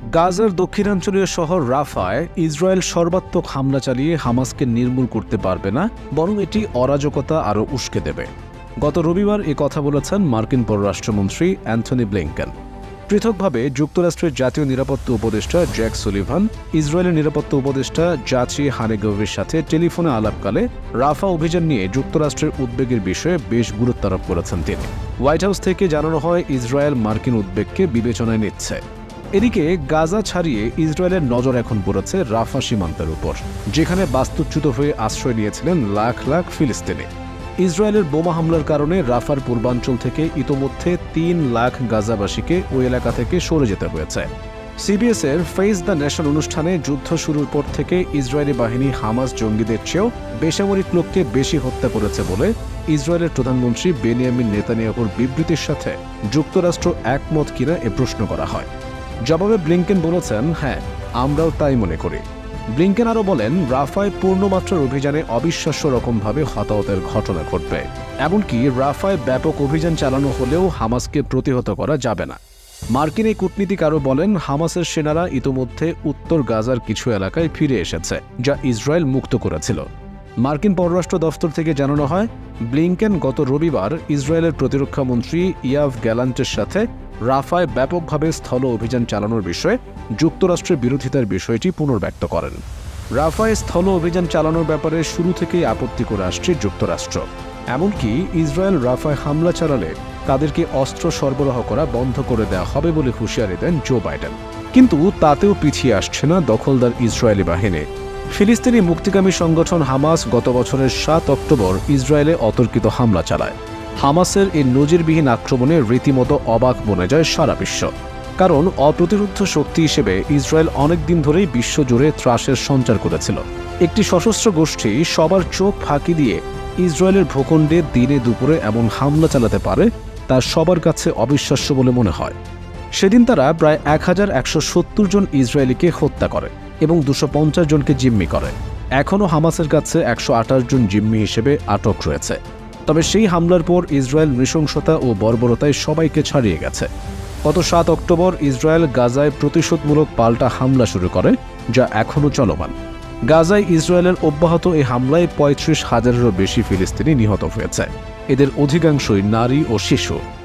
গাজার দক্ষিণাঞ্চলীয় শহর রাফায় ইসরায়েল সর্বাত্মক হামলা চালিয়ে হামাসকে নির্মূল করতে পারবে না, বরং এটি অরাজকতা আরও উস্কে দেবে। গত রবিবার এ কথা বলেছেন মার্কিন পররাষ্ট্রমন্ত্রী অ্যান্থনি ব্লিংকেন। পৃথকভাবে যুক্তরাষ্ট্রের জাতীয় নিরাপত্তা উপদেষ্টা জ্যাক সুলিভান, ইসরায়েলের নিরাপত্তা উপদেষ্টা জাচি হানেগোভের সাথে টেলিফোনে আলাপকালে রাফা অভিযান নিয়ে যুক্তরাষ্ট্রের উদ্বেগের বিষয়ে বেশ গুরুত্বারোপ করেছেন তিনি। হোয়াইট হাউস থেকে জানানো হয়, ইসরায়েল মার্কিন উদ্বেগকে বিবেচনায় নিচ্ছে। এদিকে গাজা ছাড়িয়ে ইসরায়েলের নজর এখন পড়েছে রাফা সীমান্তের উপর, যেখানে বাস্তুচ্যুত হয়ে আশ্রয় নিয়েছিলেন লাখ লাখ ফিলিস্তিনি। ইসরায়েলের বোমা হামলার কারণে রাফার পূর্বাঞ্চল থেকে ইতোমধ্যে ৩ লাখ গাজাবাসীকে ওই এলাকা থেকে সরে যেতে হয়েছে। সিবিএসের ফেস দ্য নেশন অনুষ্ঠানে যুদ্ধ শুরুর পর থেকে ইসরায়েলি বাহিনী হামাস জঙ্গিদের চেয়েও বেসামরিক লোককে বেশি হত্যা করেছে বলে ইসরায়েলের প্রধানমন্ত্রী বেনিয়ামিন নেতানিয়াহুর বিবৃতির সাথে যুক্তরাষ্ট্র একমত কিনা এ প্রশ্ন করা হয়। জবাবে ব্লিংকেন বলেছেন, হ্যাঁ, আমরাও তাই মনে করি। ব্লিংকেন আরও বলেন, রাফায় পূর্ণমাত্রার অভিযানে অবিশ্বাস্য রকমভাবে হতাহতের ঘটনা ঘটবে। এমনকি রাফায় ব্যাপক অভিযান চালানো হলেও হামাসকে প্রতিহত করা যাবে না। মার্কিন এই কূটনীতিক আরও বলেন, হামাসের সেনারা ইতোমধ্যে উত্তর গাজার কিছু এলাকায় ফিরে এসেছে, যা ইসরায়েল মুক্ত করেছিল। মার্কিন পররাষ্ট্র দফতর থেকে জানানো হয়, ব্লিংকেন গত রবিবার ইসরায়েলের প্রতিরক্ষামন্ত্রী ইয়াভ গ্যালান্টের সাথে রাফায় ব্যাপকভাবে স্থল অভিযান চালানোর বিষয়ে যুক্তরাষ্ট্রের বিরোধিতার বিষয়টি পুনর্ব্যক্ত করেন। রাফায় স্থল অভিযান চালানোর ব্যাপারে শুরু থেকেই আপত্তি করে আসছে যুক্তরাষ্ট্র। এমনকি ইসরায়েল রাফায় হামলা চালালে তাদেরকে অস্ত্র সরবরাহ করা বন্ধ করে দেওয়া হবে বলে হুঁশিয়ারি দেন জো বাইডেন। কিন্তু তাতেও পিছিয়ে আসছে না দখলদার ইসরায়েলি বাহিনী। ফিলিস্তিনি মুক্তিকামী সংগঠন হামাস গত বছরের ৭ অক্টোবর ইসরায়েলে অতর্কিত হামলা চালায়। হামাসের এই নজিরবিহীন আক্রমণে রীতিমতো অবাক বনে যায় সারা বিশ্ব। কারণ অপ্রতিরোধ্য শক্তি হিসেবে ইসরায়েল অনেকদিন ধরেই বিশ্বজুড়ে ত্রাসের সঞ্চার করেছিল। একটি সশস্ত্র গোষ্ঠী সবার চোখ ফাঁকি দিয়ে ইসরায়েলের ভূখণ্ডে দিনে দুপুরে এমন হামলা চালাতে পারে, তা সবার কাছে অবিশ্বাস্য বলে মনে হয়। সেদিন তারা প্রায় ১১৭০ জন ইসরায়েলিকে হত্যা করে এবং ২৫০ জনকে জিম্মি করে। এখনও হামাসের কাছে ১২৮ জন জিম্মি হিসেবে আটক রয়েছে। তবে সেই হামলার পর ইসরায়েল নৃশংসতা ও বর্বরতায় সবাইকে ছাড়িয়ে গেছে। গত ৭ অক্টোবর ইসরায়েল গাজায় প্রতিশোধমূলক পাল্টা হামলা শুরু করে, যা এখনও চলমান। গাজায় ইসরায়েলের অব্যাহত এই হামলায় ৩৫,০০০-এরও বেশি ফিলিস্তিনি নিহত হয়েছে। এদের অধিকাংশই নারী ও শিশু।